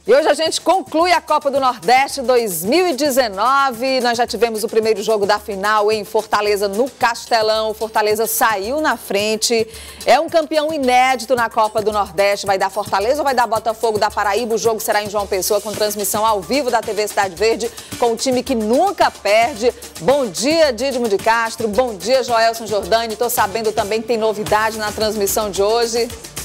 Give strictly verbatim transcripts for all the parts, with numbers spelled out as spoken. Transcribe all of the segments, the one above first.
E hoje a gente conclui a Copa do Nordeste dois mil e dezenove. Nós já tivemos o primeiro jogo da final em Fortaleza, no Castelão. Fortaleza saiu na frente. É um campeão inédito na Copa do Nordeste. Vai dar Fortaleza ou vai dar Botafogo da Paraíba? O jogo será em João Pessoa, com transmissão ao vivo da T V Cidade Verde, com o time que nunca perde. Bom dia, Dídimo de Castro. Bom dia, Joelson Jordani. Estou sabendo também que tem novidade na transmissão de hoje.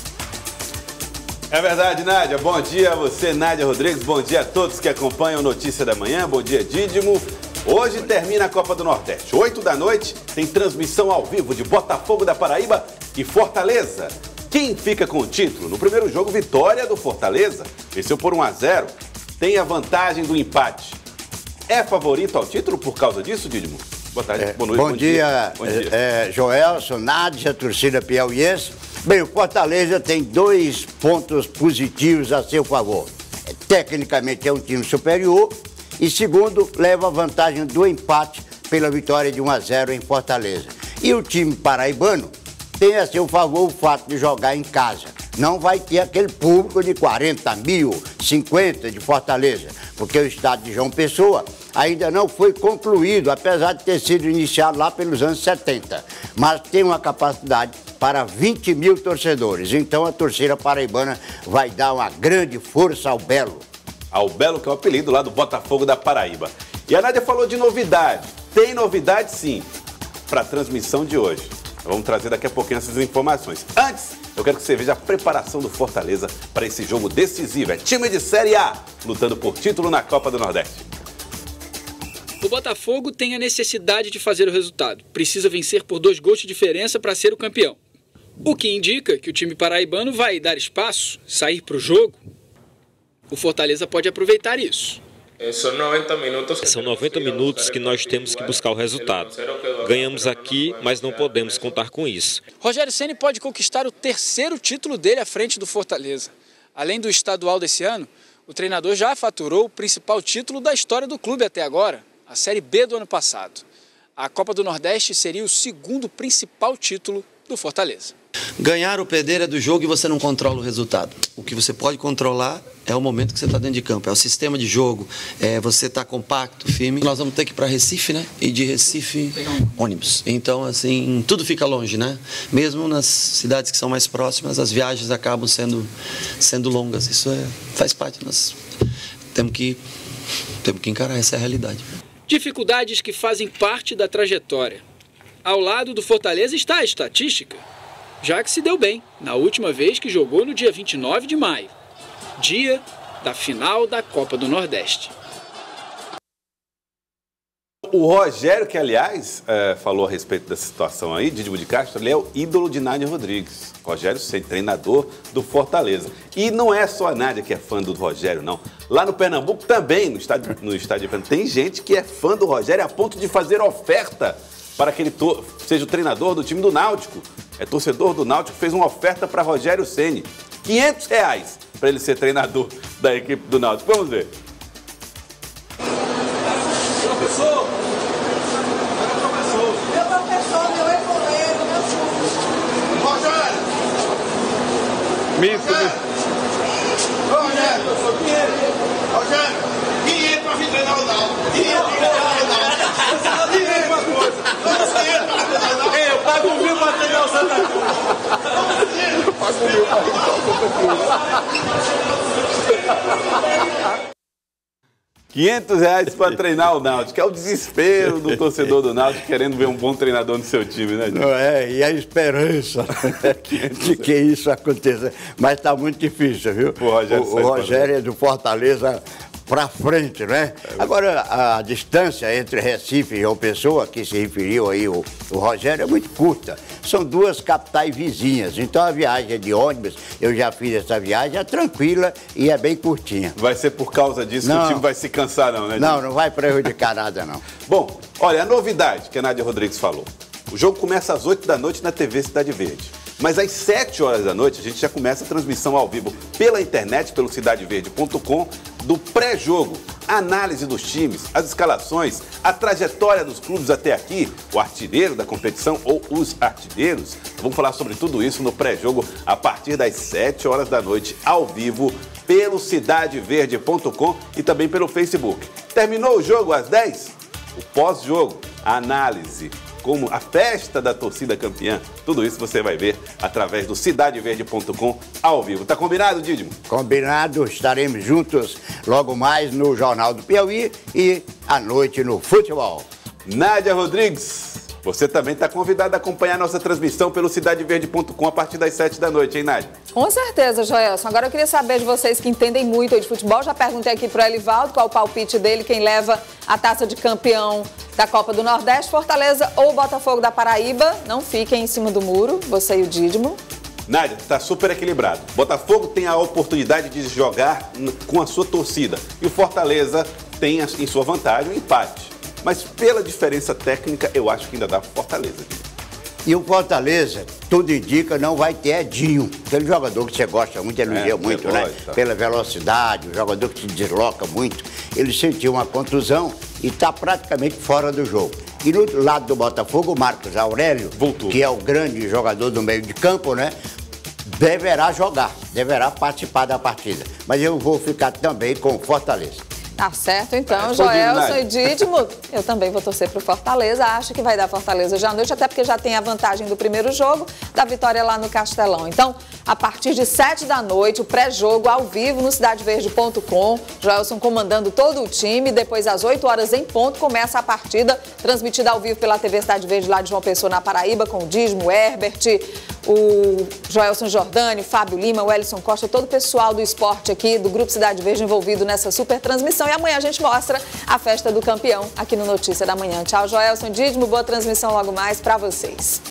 É verdade, Nádia. Bom dia a você, Nádia Rodrigues. Bom dia a todos que acompanham Notícia da Manhã. Bom dia, Dídimo. Hoje termina a Copa do Nordeste. oito da noite tem transmissão ao vivo de Botafogo da Paraíba e Fortaleza. Quem fica com o título? No primeiro jogo, vitória do Fortaleza. Venceu por um a zero. Tem a vantagem do empate. É favorito ao título por causa disso, Dídimo? Boa tarde, é, boa noite, bom, bom dia, dia. Bom dia. É, Joelson, Nádia, torcida piauiense. Bem, o Fortaleza tem dois pontos positivos a seu favor. Tecnicamente é um time superior e, segundo, leva a vantagem do empate pela vitória de um a zero em Fortaleza. E o time paraibano tem a seu favor o fato de jogar em casa. Não vai ter aquele público de quarenta mil, cinquenta de Fortaleza, porque o estádio de João Pessoa ainda não foi concluído, apesar de ter sido iniciado lá pelos anos setenta. Mas tem uma capacidade para vinte mil torcedores. Então a torcida paraibana vai dar uma grande força ao Belo. Ao Belo, que é o apelido lá do Botafogo da Paraíba. E a Nádia falou de novidade. Tem novidade, sim, para a transmissão de hoje. Vamos trazer daqui a pouquinho essas informações. Antes, eu quero que você veja a preparação do Fortaleza para esse jogo decisivo. É time de Série A, lutando por título na Copa do Nordeste. O Botafogo tem a necessidade de fazer o resultado. Precisa vencer por dois gols de diferença para ser o campeão. O que indica que o time paraibano vai dar espaço, sair para o jogo. O Fortaleza pode aproveitar isso. São noventa minutos que nós temos que buscar o resultado. Ganhamos aqui, mas não podemos contar com isso. Rogério Ceni pode conquistar o terceiro título dele à frente do Fortaleza. Além do estadual desse ano, o treinador já faturou o principal título da história do clube até agora, a Série B do ano passado. A Copa do Nordeste seria o segundo principal título do Fortaleza. Ganhar ou perder é do jogo e você não controla o resultado. O que você pode controlar é o momento que você está dentro de campo, é o sistema de jogo, é você estar tá compacto, firme. Nós vamos ter que ir para Recife, né? E de Recife, ônibus. Então, assim, tudo fica longe, né? Mesmo nas cidades que são mais próximas, as viagens acabam sendo, sendo longas. Isso é, faz parte. Nós temos que, temos que encarar essa realidade. Dificuldades que fazem parte da trajetória. Ao lado do Fortaleza está a estatística, já que se deu bem na última vez que jogou no dia vinte e nove de maio, dia da final da Copa do Nordeste. O Rogério, que aliás é, falou a respeito dessa situação aí, Dídimo de Castro, ele é o ídolo de Nádia Rodrigues. Rogério Ceni, treinador do Fortaleza. E não é só a Nádia que é fã do Rogério, não. Lá no Pernambuco também, no estádio, no estádio de Pernambuco, tem gente que é fã do Rogério a ponto de fazer oferta para que ele seja o treinador do time do Náutico. É torcedor do Náutico, fez uma oferta para Rogério Ceni. quinhentos reais para ele ser treinador da equipe do Náutico. Vamos ver. Professor! Meu professor! Meu professor, meu ex-colega, meu chulo! Rogério! Misto, Rogério! Rogério, eu sou quinhentos! Rogério! quinhentos para vir treinar o Náutico! quinhentos para treinar o Náutico! quinhentos uma coisa! quinhentos para treinar o Náutico! Eu pago mil para treinar o Santa Cruz! Eu pago mil para treinar o Santa Cruz! quinhentos reais para treinar o Náutico. É o desespero do torcedor do Náutico querendo ver um bom treinador no seu time, né, Não é, e a esperança de que isso aconteça. Mas está muito difícil, viu? O Rogério, o, o Rogério é do Fortaleza para frente, né? Agora, a distância entre Recife e João Pessoa, que se referiu aí o, o Rogério, é muito curta. São duas capitais vizinhas, então a viagem é de ônibus, eu já fiz essa viagem, é tranquila e é bem curtinha. Vai ser por causa disso não, que o time vai se cansar, não, né? Não, não vai prejudicar nada, não. Bom, olha, a novidade que a Nádia Rodrigues falou. O jogo começa às oito da noite na T V Cidade Verde. Mas às sete horas da noite a gente já começa a transmissão ao vivo pela internet, pelo cidade verde ponto com, do pré-jogo, análise dos times, as escalações, a trajetória dos clubes até aqui, o artilheiro da competição ou os artilheiros. Vamos falar sobre tudo isso no pré-jogo a partir das sete horas da noite, ao vivo, pelo cidade verde ponto com e também pelo Facebook. Terminou o jogo às dez? O pós-jogo, a análise, como a festa da torcida campeã, tudo isso você vai ver através do cidade verde ponto com ao vivo. Tá combinado, Dídimo? Combinado, estaremos juntos logo mais no Jornal do Piauí e à noite no futebol. Nádia Rodrigues, você também está convidada a acompanhar nossa transmissão pelo cidade verde ponto com a partir das sete da noite, hein, Nádia? Com certeza, Joelson. Agora eu queria saber de vocês que entendem muito de futebol. Já perguntei aqui para o Elivaldo qual o palpite dele, quem leva a taça de campeão da Copa do Nordeste, Fortaleza ou Botafogo da Paraíba. Não fiquem em cima do muro, você e o Dídimo. Nádia, está super equilibrado. Botafogo tem a oportunidade de jogar com a sua torcida e o Fortaleza tem em sua vantagem o empate. Mas pela diferença técnica, eu acho que ainda dá Fortaleza. E o Fortaleza, tudo indica, não vai ter Edinho, aquele jogador que você gosta muito, elogia é, muito, veloz, né? Tá. Pela velocidade, o jogador que se desloca muito. Ele sentiu uma contusão e está praticamente fora do jogo. E no lado do Botafogo, o Marcos Aurélio, voltou, que é o grande jogador do meio de campo, né? Deverá jogar, deverá participar da partida. Mas eu vou ficar também com o Fortaleza. Tá certo, então, é, Joelson e Dídimo, eu também vou torcer pro Fortaleza, acho que vai dar Fortaleza já à noite, até porque já tem a vantagem do primeiro jogo, da vitória lá no Castelão. Então, a partir de sete da noite, o pré-jogo ao vivo no cidade verde ponto com, Joelson comandando todo o time, depois às oito horas em ponto, começa a partida, transmitida ao vivo pela T V Cidade Verde lá de João Pessoa, na Paraíba, com o Dídimo, o Herbert, o Joelson Jordani, Fábio Lima, o Ellison Costa, todo o pessoal do esporte aqui, do Grupo Cidade Verde envolvido nessa super transmissão. E amanhã a gente mostra a festa do campeão aqui no Notícia da Manhã. Tchau, Joelson, Dídimo, boa transmissão logo mais para vocês.